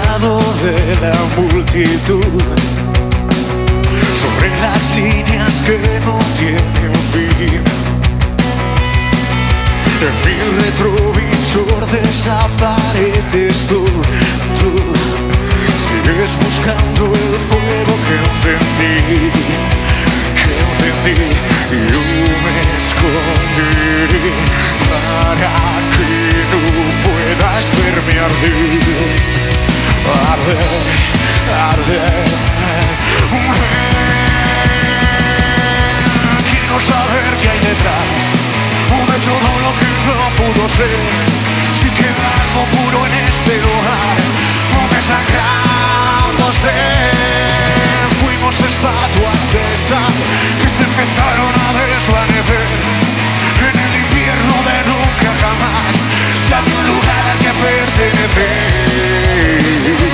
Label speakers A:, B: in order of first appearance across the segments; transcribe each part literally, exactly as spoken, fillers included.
A: lado de la multitud, sobre las líneas que no tienen fin. En mi retrovisor desapareces tú, tú sigues buscando el fuego que encendí, que encendí. Yo me esconderé para que no puedas verme arder, arder, arder. Quiero saber qué hay detrás de todo lo que no pudo ser. Si queda algo puro en este lugar, desangrándose. Fuimos estatuas de sal que se empezaron a desvanecer en el invierno de nunca jamás. Ya había un lugar al que pertenecer.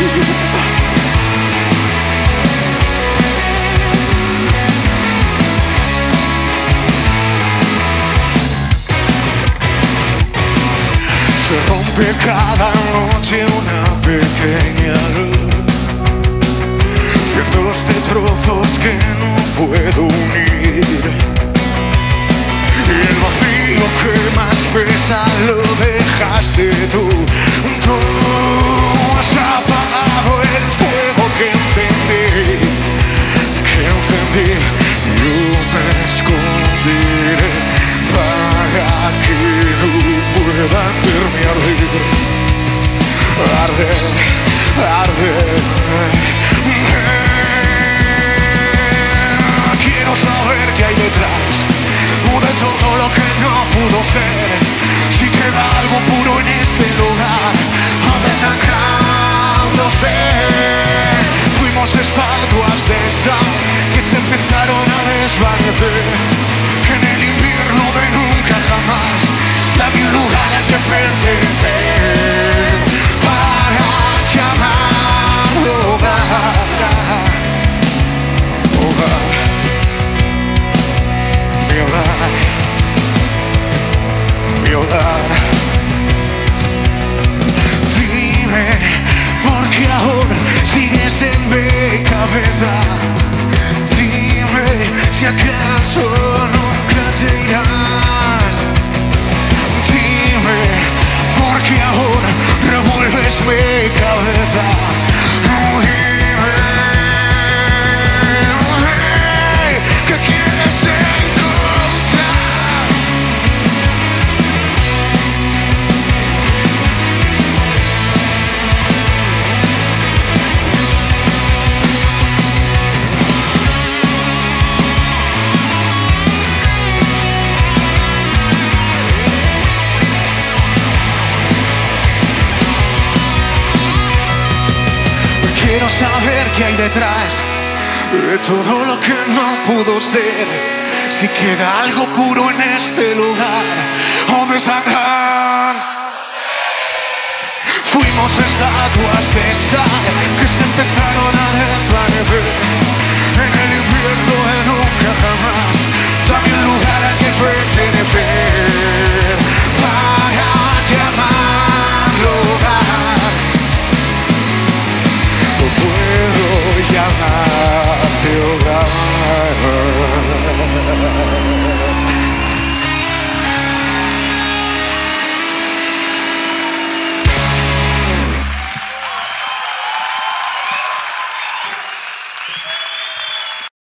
A: Se rompe cada noche una pequeña luz, cientos de trozos que no puedo unir, y el vacío que más pesa lo dejaste tú. Tú has apagado el fuego que encendí, que encendí. Yo me esconderé para que no puedan verme arder, arder, arder. Quiero saber qué hay detrás de todo lo que no pudo ser. Si queda algo puro en este lugar, desangrándose. Fuimos estatuas de sal que se empezaron a desvanecer en el invierno de nunca jamás. Ya había un lugar al que pertenecer para llamarlo hogar, hogar, mi hogar, mi hogar. Dime por qué aún sigues en mi cabeza. Dime si acaso nunca te irás. Dime por qué aún revuelves mi cabeza. Dime qué quieres encontrar. Quiero saber qué hay detrás de todo lo que no pudo ser. Si queda algo puro en este lugar, o desangrar. Fuimos estatuas de sal